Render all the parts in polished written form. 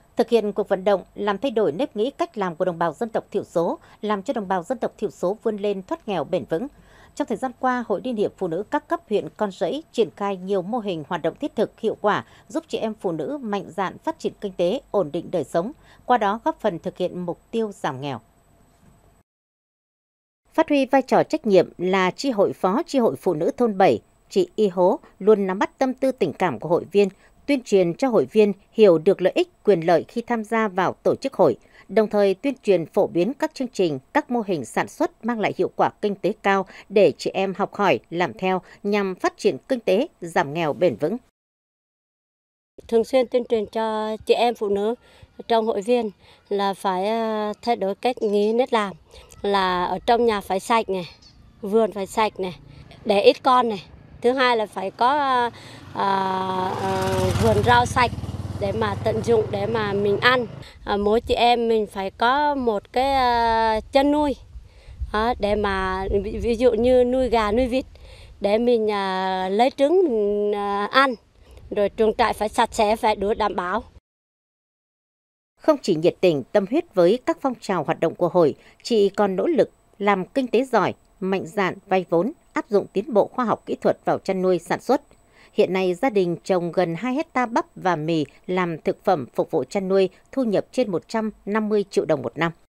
Thực hiện cuộc vận động làm thay đổi nếp nghĩ cách làm của đồng bào dân tộc thiểu số, làm cho đồng bào dân tộc thiểu số vươn lên thoát nghèo bền vững. Trong thời gian qua, Hội Liên hiệp Phụ nữ các cấp huyện Con Rẫy triển khai nhiều mô hình hoạt động thiết thực hiệu quả, giúp chị em phụ nữ mạnh dạn phát triển kinh tế, ổn định đời sống, qua đó góp phần thực hiện mục tiêu giảm nghèo. Phát huy vai trò trách nhiệm là chi hội phó chi hội phụ nữ thôn 7, chị Y Hố luôn nắm bắt tâm tư tình cảm của hội viên, tuyên truyền cho hội viên hiểu được lợi ích, quyền lợi khi tham gia vào tổ chức hội, đồng thời tuyên truyền phổ biến các chương trình, các mô hình sản xuất mang lại hiệu quả kinh tế cao để chị em học hỏi, làm theo nhằm phát triển kinh tế, giảm nghèo bền vững. Thường xuyên tuyên truyền cho chị em phụ nữ trong hội viên là phải thay đổi cách nghĩ nết làm, là ở trong nhà phải sạch này, vườn phải sạch này, để ít con này. Thứ hai là phải có vườn rau sạch để mà tận dụng để mà mình ăn. Mỗi chị em mình phải có một cái chăn nuôi để mà ví dụ như nuôi gà, nuôi vịt để mình lấy trứng mình ăn. Rồi chuồng trại phải sạch sẽ, phải được đảm bảo. Không chỉ nhiệt tình, tâm huyết với các phong trào hoạt động của hội, chị còn nỗ lực làm kinh tế giỏi, mạnh dạn vay vốn, áp dụng tiến bộ khoa học kỹ thuật vào chăn nuôi sản xuất. Hiện nay, gia đình trồng gần 2 hectare bắp và mì làm thực phẩm phục vụ chăn nuôi, thu nhập trên 150 triệu đồng một năm.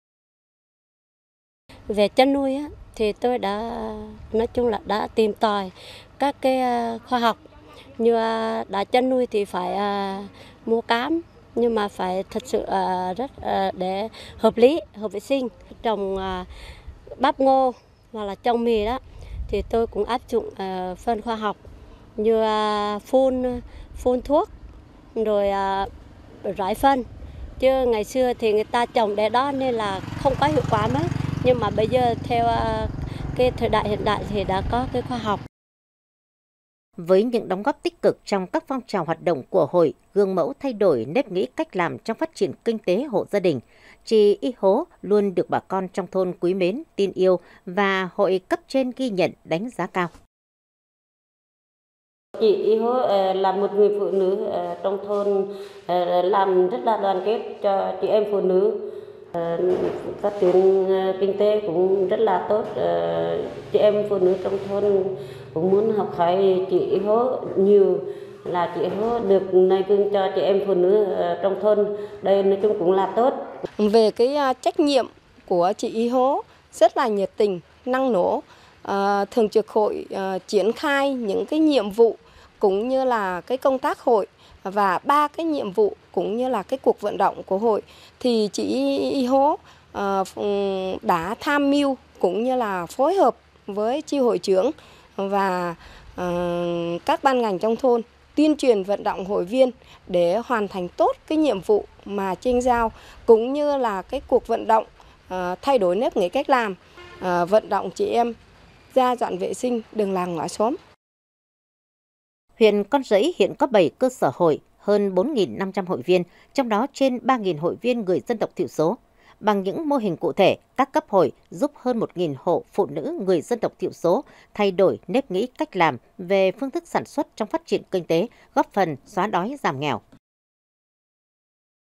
Về chăn nuôi thì tôi nói chung là đã tìm tòi các cái khoa học. Như đã chăn nuôi thì phải mua cám, nhưng mà phải thật sự rất để hợp lý, hợp vệ sinh. Trồng bắp ngô hoặc là trồng mì đó thì tôi cũng áp dụng phân khoa học như phun thuốc rồi rải phân. Chứ ngày xưa thì người ta trồng để đó nên là không có hiệu quả mấy. Nhưng mà bây giờ theo cái thời đại hiện đại thì đã có cái khoa học. Với những đóng góp tích cực trong các phong trào hoạt động của hội, gương mẫu thay đổi nếp nghĩ cách làm trong phát triển kinh tế hộ gia đình, chị Y Hố luôn được bà con trong thôn quý mến, tin yêu và hội cấp trên ghi nhận, đánh giá cao. Chị Y Hố là một người phụ nữ trong thôn làm rất là đoàn kết cho chị em phụ nữ. Phát triển kinh tế cũng rất là tốt. Chị em phụ nữ trong thôn cũng muốn học hỏi chị Y Hố nhiều, là chị Hố được noi gương cho chị em phụ nữ trong thôn. Đây nói chung cũng là tốt. Về cái trách nhiệm của chị Y Hố rất là nhiệt tình, năng nổ, thường trực hội triển khai những cái nhiệm vụ cũng như là cái công tác hội và 3 cái nhiệm vụ cũng như là cái cuộc vận động của hội thì chị Y Hố đã tham mưu cũng như là phối hợp với chi hội trưởng và các ban ngành trong thôn tuyên truyền vận động hội viên để hoàn thành tốt cái nhiệm vụ mà trên giao, cũng như là cái cuộc vận động thay đổi nếp nghĩ cách làm, vận động chị em ra dọn vệ sinh đường làng ngõ xóm. Huyện Con Rẫy hiện có 7 cơ sở hội, hơn 4.500 hội viên, trong đó trên 3.000 hội viên người dân tộc thiểu số. Bằng những mô hình cụ thể, các cấp hội giúp hơn 1.000 hộ phụ nữ người dân tộc thiểu số thay đổi nếp nghĩ cách làm về phương thức sản xuất trong phát triển kinh tế, góp phần xóa đói giảm nghèo.